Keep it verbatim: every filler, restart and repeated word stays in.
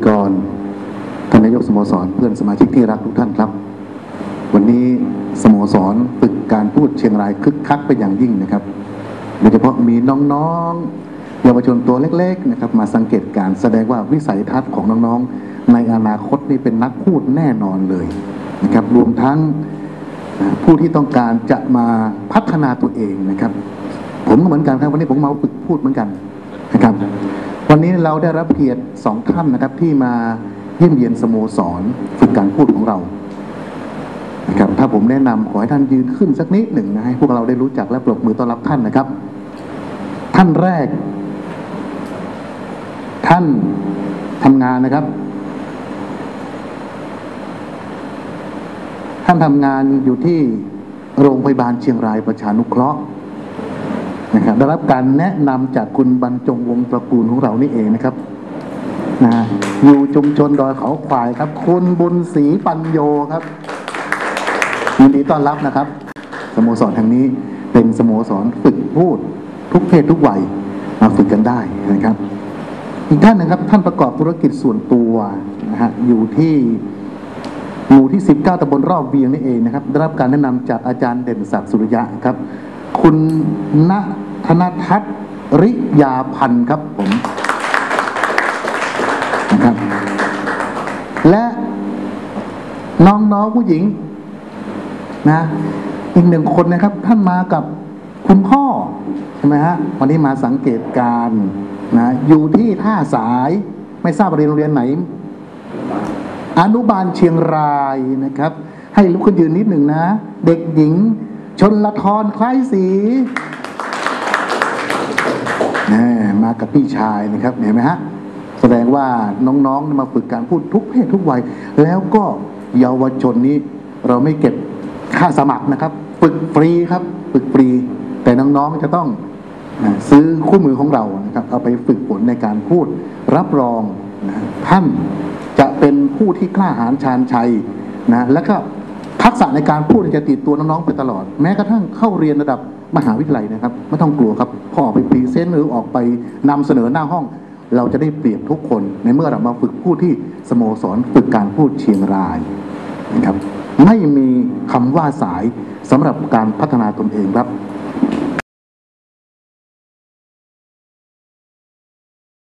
กรท่านนายกสโมสรเพื่อนสมาชิกที่รักทุกท่านครับวันนี้สโมสรฝึกการพูดเชียงรายคึกคักเป็นอย่างยิ่งนะครับโดยเฉพาะมีน้องๆเยาวชนตัวเล็กๆนะครับมาสังเกตการแสดงว่าวิสัยทัศน์ของน้องๆในอนาคตนี่เป็นนักพูดแน่นอนเลยนะครับรวมทั้งผู้ที่ต้องการจะมาพัฒนาตัวเองนะครับผมก็เหมือนกันครับวันนี้ผมมาฝึกพูดเหมือนกันนะครับวันนี้เราได้รับเกียรติสองท่านนะครับที่มาเยี่ยมเยียนสโมสรฝึกการพูดของเรานะครับถ้าผมแนะนำขอให้ท่านยืนขึ้นสักนิดหนึ่งนะให้พวกเราได้รู้จักและปรบมือต้อนรับท่านนะครับท่านแรกท่านทำงานนะครับท่านทำงานอยู่ที่โรงพยาบาลเชียงรายประชานุเคราะห์นะครับได้รับการแนะนำจากคุณบรรจงวงศ์ตระกูลของเรานี่เองนะครับนะอยู่ชุมชนดอยเขาควายครับคุณบุญศรีปัญโยครับยินดีต้อนรับนะครับสโมสรแห่งนี้เป็นสโมสรฝึกพูดทุกเพศทุกวัยมาฝึกกันได้นะครับอีกท่านนะครับท่านประกอบธุรกิจส่วนตัวนะฮะอยู่ที่หมู่ที่สิบเก้าตำบลรอบเวียงนี่เองนะครับได้รับการแนะนำจากอาจารย์เด่นศักดิ์สุริยะครับคุณณธนทัศน์ริยาพันธ์ครับผมนะครับและน้องๆผู้หญิงนะอีกหนึ่งคนนะครับท่านมากับคุณพ่อใช่ไหมฮะวันนี้มาสังเกตการนะอยู่ที่ท่าสายไม่ทราบเรียนโรงเรียนไหนอนุบาลเชียงรายนะครับให้ลุกขึ้นยืนนิดหนึ่งนะเด็กหญิงชนละทรคล้ายศรีมากับพี่ชายนะครับเห็นไหมฮะแสดงว่าน้องๆมาฝึกการพูดทุกเพศทุกวัยแล้วก็เยาวชนนี้เราไม่เก็บค่าสมัครนะครับฝึกฟรีครับฝึกฟรีแต่น้องๆจะต้องซื้อคู่มือของเรานะครับเอาไปฝึกฝนในการพูดรับรองนะท่านจะเป็นผู้ที่กล้าหาญชาญชัยนะและก็ทักษะในการพูดจะติดตัวน้องๆไปตลอดแม้กระทั่งเข้าเรียนระดับมหาวิทยาลัยนะครับไม่ต้องกลัวครับพอออกไปพรีเซนต์หรือออกไปนำเสนอหน้าห้องเราจะได้เปรียบทุกคนในเมื่อเรามาฝึกพูดที่สโมสรฝึกการพูดเชียงรายนะครับไม่มีคำว่าสายสำหรับการพัฒนาตนเองครับ